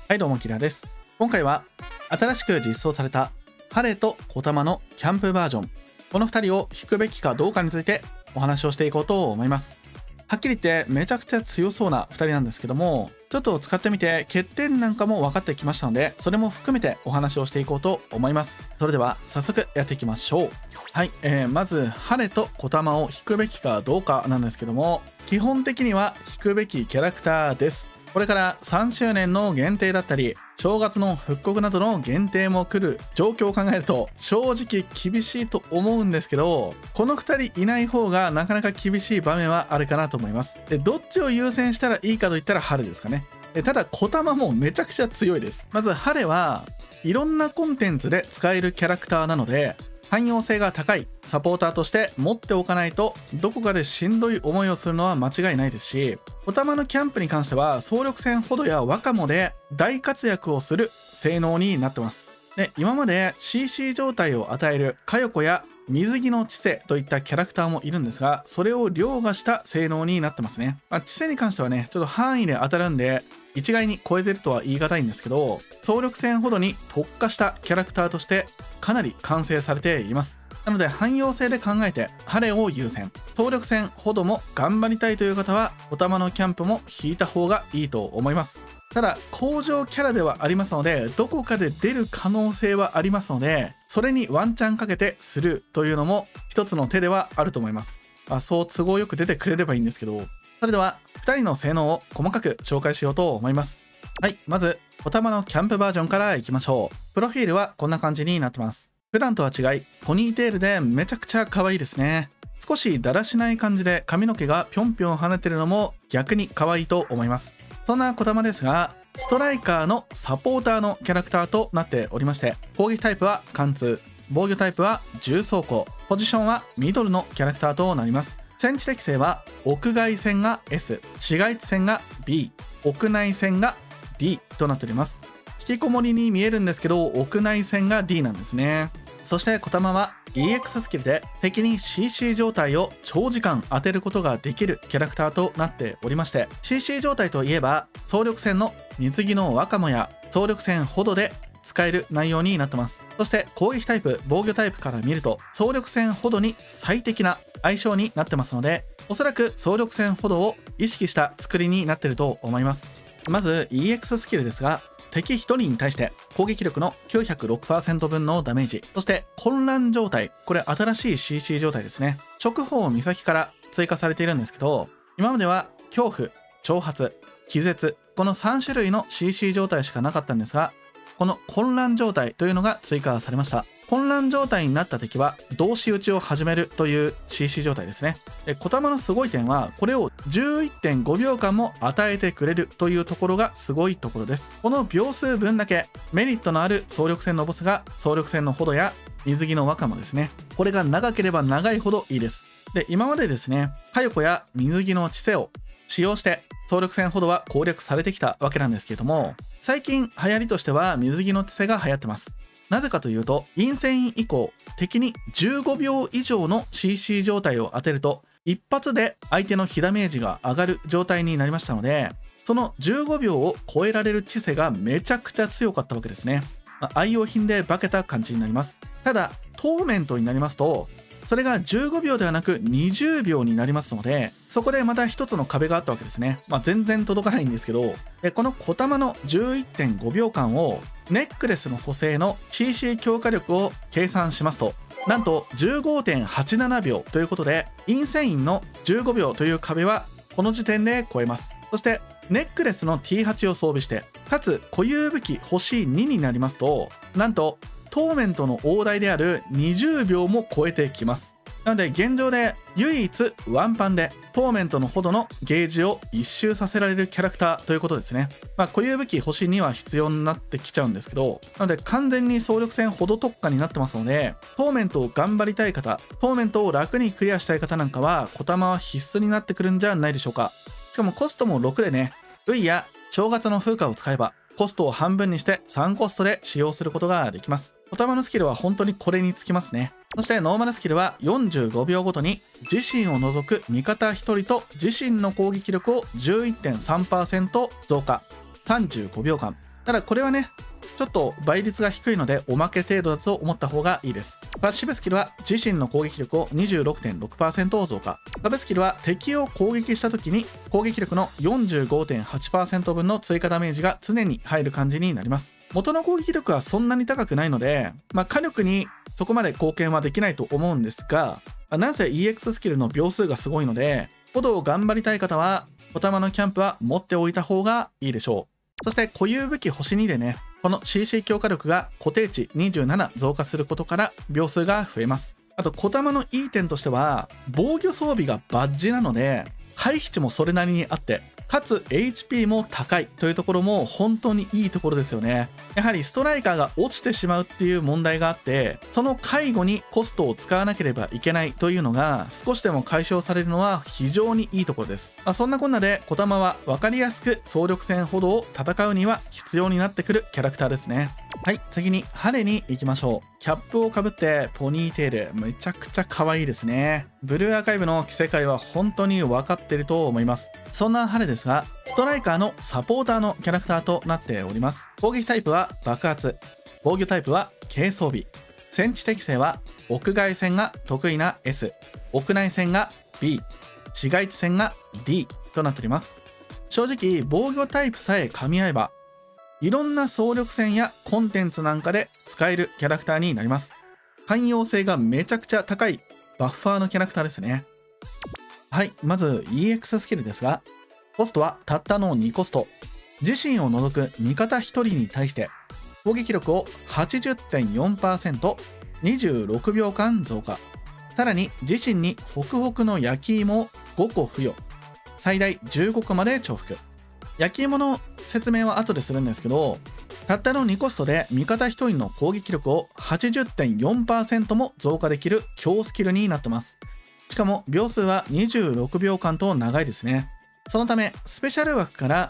はいどうもキラです。今回は新しく実装されたハレとコタマのキャンプバージョン、この2人を引くべきかどうかについてお話をしていこうと思います。はっきり言ってめちゃくちゃ強そうな2人なんですけども、ちょっと使ってみて欠点なんかも分かってきましたので、それも含めてお話をしていこうと思います。それでは早速やっていきましょう。はい、まずハレとコタマを引くべきかどうかなんですけども、基本的には引くべきキャラクターです。これから3周年の限定だったり正月の復刻などの限定も来る状況を考えると正直厳しいと思うんですけど、この2人いない方がなかなか厳しい場面はあるかなと思います。でどっちを優先したらいいかといったらハレですかね。ただコタマもめちゃくちゃ強いです。まずハレはいろんなコンテンツで使えるキャラクターなので汎用性が高いサポーターとして持っておかないとどこかでしんどい思いをするのは間違いないですし、コタマのキャンプに関しては総力戦ほどやワカモで大活躍をする性能になってます。で今まで CC 状態を与えるカヨコや水着の知性といったキャラクターもいるんですが、それを凌駕した性能になってますね。知性に関してはねちょっと範囲で当たるんで一概に超えてるとは言い難いんですけど、総力戦ほどに特化したキャラクターとしてかなり完成されています。なので汎用性で考えてハレを優先、総力戦ほども頑張りたいという方はコタマのキャンプも引いた方がいいと思います。ただ向上キャラではありますのでどこかで出る可能性はありますので、それにワンチャンかけてスルーというのも一つの手ではあると思います。そう都合よく出てくれればいいんですけど、それでは2人の性能を細かく紹介しようと思います。はい、まずコタマのキャンプバージョンからいきましょう。プロフィールはこんな感じになってます。普段とは違いポニーテールでめちゃくちゃ可愛いですね。少しだらしない感じで髪の毛がぴょんぴょん跳ねてるのも逆に可愛いと思います。そんなコタマですがストライカーのサポーターのキャラクターとなっておりまして、攻撃タイプは貫通、防御タイプは重装甲、ポジションはミドルのキャラクターとなります。戦地適性は屋外戦が S、 市街地戦が B、 屋内戦が D となっております。引きこもりに見えるんですけど屋内戦が D なんですね。そしてコタマは EX スキルで敵に CC 状態を長時間当てることができるキャラクターとなっておりまして、 CC 状態といえば総力戦の水着のワカモや総力戦ほどで使える内容になってます。そして攻撃タイプ防御タイプから見ると総力戦ほどに最適な相性になってますので、おそらく総力戦ほどを意識した作りになってると思います。まず EX スキルですが、敵1人に対して攻撃力の 906% 分のダメージ、そして混乱状態、これ新しい CC 状態ですね。直砲岬から追加されているんですけど、今までは恐怖、挑発、気絶、この3種類の CC 状態しかなかったんですが、この混乱状態というのが追加されました。混乱状態になった敵は同士打ちを始めるという CC 状態ですね。コタマのすごい点はこれを 11.5 秒間も与えてくれるというところがすごいところです。この秒数分だけメリットのある総力戦のボスが総力戦のほどや水着のワカモですね。これが長ければ長いほどいいです。で今までですねカヨコや水着の知性を使用して総力戦ほどは攻略されてきたわけなんですけれども、最近流行りとしては水着の知性が流行ってます。なぜかというと陰線以降敵に15秒以上の CC 状態を当てると一発で相手の被ダメージが上がる状態になりましたので、その15秒を超えられる知性がめちゃくちゃ強かったわけですね。愛用品で化けた感じになります。ただトーメントになりますとそれが15秒ではなく20秒になりますので、そこでまた一つの壁があったわけですね。全然届かないんですけど、このコタマの 11.5 秒間をネックレスの補正の CC 強化力を計算しますと、なんと 15.87 秒ということで陰線員の15秒という壁はこの時点で超えます。そしてネックレスの T8 を装備してかつ固有武器星2になりますと、なんとトーメントの大台である20秒も超えてきます。なので現状で唯一ワンパンでトーメントのほどのゲージを一周させられるキャラクターということですね。固有武器星2は必要になってきちゃうんですけど、なので完全に総力戦ほど特化になってますので、トーメントを頑張りたい方、トーメントを楽にクリアしたい方なんかはコタマは必須になってくるんじゃないでしょうか。しかもコストも6でね、ウイや正月の風化を使えばコストを半分にして3コストで使用することができます。コタマのスキルは本当にこれにつきますね。そしてノーマルスキルは45秒ごとに自身を除く味方1人と自身の攻撃力を 11.3% 増加、35秒間ただこれはね、ちょっと倍率が低いのでおまけ程度だと思った方がいいです。パッシブスキルは自身の攻撃力を 26.6% 増加。サブスキルは敵を攻撃した時に攻撃力の 45.8% 分の追加ダメージが常に入る感じになります。元の攻撃力はそんなに高くないので、火力にそこまで貢献はできないと思うんですが、なぜ EX スキルの秒数がすごいので、コドを頑張りたい方は小玉のキャンプは持っておいた方がいいでしょう。そして固有武器星2でね、この CC 強化力が固定値27増加することから秒数が増えます。あと小玉のいい点としては防御装備がバッジなので回避値もそれなりにあって、かつ HP も高いというところも本当にいいところですよね。やはりストライカーが落ちてしまうっていう問題があって、その介護にコストを使わなければいけないというのが少しでも解消されるのは非常にいいところです。そんなこんなで小玉は分かりやすく総力戦ほどを戦うには必要になってくるキャラクターですね。はい、次にハレに行きましょう。キャップをかぶってポニーテール、めちゃくちゃ可愛いですね。ブルーアーカイブの着せ替えは本当に分かっていると思います。そんなハレですが、ストライカーのサポーターのキャラクターとなっております。攻撃タイプは爆発、防御タイプは軽装備、戦地適性は屋外戦が得意な S、屋内戦が B、市街地戦が D となっております。正直防御タイプさえ噛み合えばいろんな総力戦やコンテンツなんかで使えるキャラクターになります。汎用性がめちゃくちゃ高いバッファーのキャラクターですね。はい、まず EX スキルですが、コストはたったの2コスト。自身を除く味方1人に対して攻撃力を 80.4%、26秒間増加。さらに自身にホクホクの焼き芋を5個付与。最大15個まで重複。焼き芋の説明は後でするんですけど、たったの2コストで味方1人の攻撃力を 80.4% も増加できる強スキルになってます。しかも秒数は26秒間と長いですね。そのためスペシャル枠から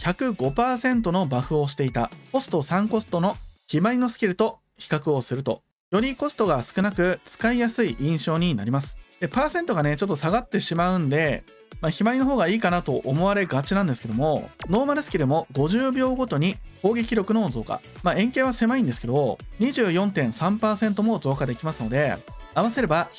105% のバフをしていたコスト3コストの決まりのスキルと比較をすると、よりコストが少なく使いやすい印象になります。でパーセントがねちょっと下がってしまうんで、ひまりの方がいいかなと思われがちなんですけども、ノーマルスキルも50秒ごとに攻撃力の増加、円形は狭いんですけど 24.3% も増加できますので、合わせれば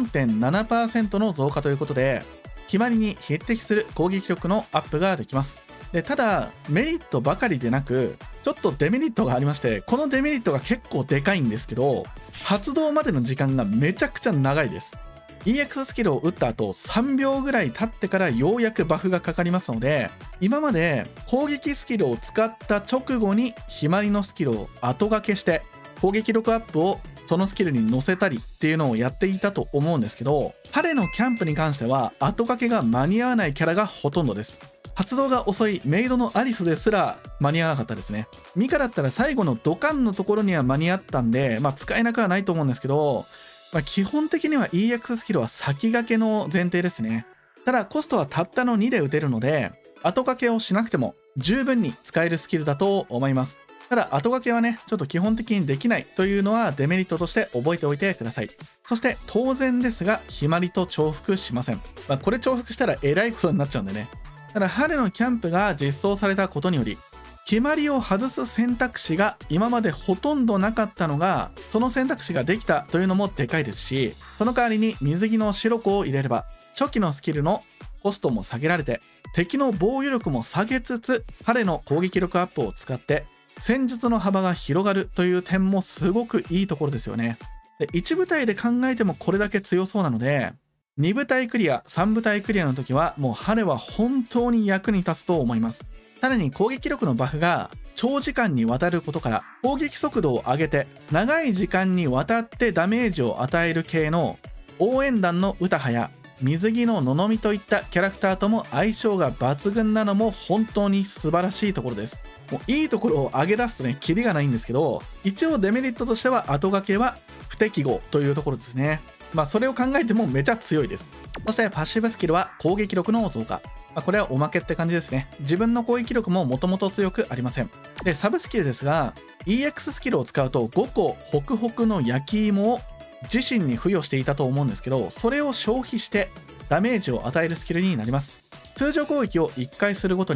104.7% の増加ということで決まりに匹敵する攻撃力のアップができます。でただメリットばかりでなくちょっとデメリットがありまして、このデメリットが結構でかいんですけど、発動までの時間がめちゃくちゃ長いです。EX スキルを打った後3秒ぐらい経ってからようやくバフがかかりますので、今まで攻撃スキルを使った直後にひまりのスキルを後掛けして攻撃力アップをそのスキルに乗せたりっていうのをやっていたと思うんですけど、ハレのキャンプに関しては後掛けが間に合わないキャラがほとんどです。発動が遅いメイドのアリスですら間に合わなかったですね。ミカだったら最後のドカンのところには間に合ったんで、使えなくはないと思うんですけど、基本的には EX スキルは先駆けの前提ですね。ただコストはたったの2で打てるので、後掛けをしなくても十分に使えるスキルだと思います。ただ後掛けはねちょっと基本的にできないというのはデメリットとして覚えておいてください。そして当然ですがひまりと重複しません。これ重複したらえらいことになっちゃうんでね。ただハレのキャンプが実装されたことにより決まりを外す選択肢が今までほとんどなかったのが、その選択肢ができたというのもでかいですし、その代わりに水着の白子を入れれば初期のスキルのコストも下げられて敵の防御力も下げつつハレの攻撃力アップを使って戦術の幅が広がるという点もすごくいいところですよね。で1部隊で考えてもこれだけ強そうなので、2部隊クリア3部隊クリアの時はもうハレは本当に役に立つと思います。さらに攻撃力のバフが長時間にわたることから攻撃速度を上げて長い時間にわたってダメージを与える系の応援団の歌羽や水着のののみといったキャラクターとも相性が抜群なのも本当に素晴らしいところです。もういいところを上げ出すとねキリがないんですけど、一応デメリットとしては後掛けは不適合というところですね。それを考えてもめちゃ強いです。そしてパッシブスキルは攻撃力の増加、これはおまけって感じですね。自分の攻撃力ももともと強くありません。でサブスキルですが EX スキルを使うと5個ホクホクの焼き芋を自身に付与していたと思うんですけど、それを消費してダメージを与えるスキルになります。通常攻撃を1回するごとに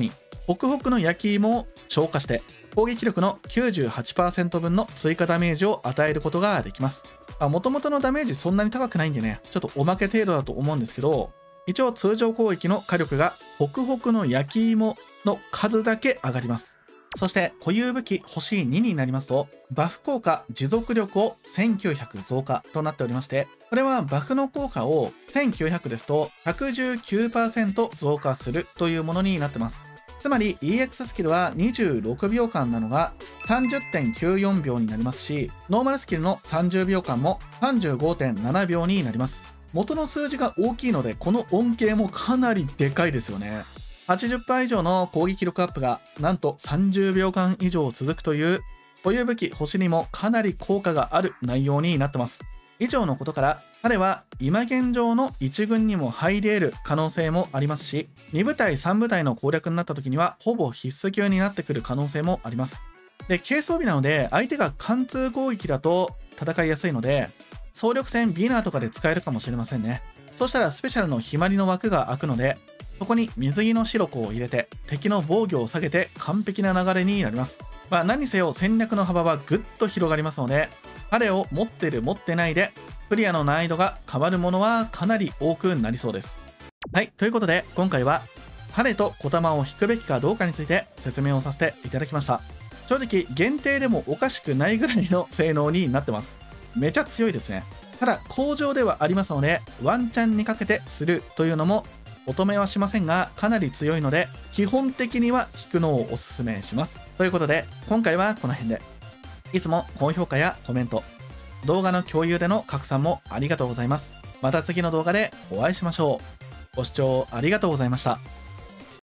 ホクホクの焼き芋を消化して攻撃力の 98% 分の追加ダメージを与えることができます。もともとのダメージそんなに高くないんでね、ちょっとおまけ程度だと思うんですけど、一応通常攻撃の火力がホクホクの焼き芋の数だけ上がります。そして固有武器星2になりますと、バフ効果持続力を1900増加となっておりまして、これはバフの効果を1900ですと 119% 増加するというものになってます。つまり EX スキルは26秒間なのが 30.94 秒になりますし、ノーマルスキルの30秒間も 35.7 秒になります。元の数字が大きいので、この恩恵もかなりでかいですよね。80% 以上の攻撃力アップがなんと30秒間以上続くという固有武器星にもかなり効果がある内容になってます。以上のことから彼は今現状の1軍にも入り得る可能性もありますし、2部隊3部隊の攻略になった時にはほぼ必須級になってくる可能性もあります。で、軽装備なので相手が貫通攻撃だと戦いやすいので、総力戦ビナーとかで使えるかもしれませんね。そしたらスペシャルのひまりの枠が開くので、そこに水着のシロコを入れて敵の防御を下げて完璧な流れになります。何せよ戦略の幅はぐっと広がりますので、彼を持ってる持ってないでクリアの難易度が変わるものはかなり多くなりそうです。はい、ということで今回は彼と小玉を引くべきかどうかについて説明をさせていただきました。正直限定でもおかしくないぐらいの性能になってます。めちゃ強いですね。ただ工場ではありますので、ワンチャンにかけてスルーというのもお止めはしませんが、かなり強いので基本的には引くのをおすすめします。ということで今回はこの辺で。いつも高評価やコメント、動画の共有での拡散もありがとうございます。また次の動画でお会いしましょう。ご視聴ありがとうございました。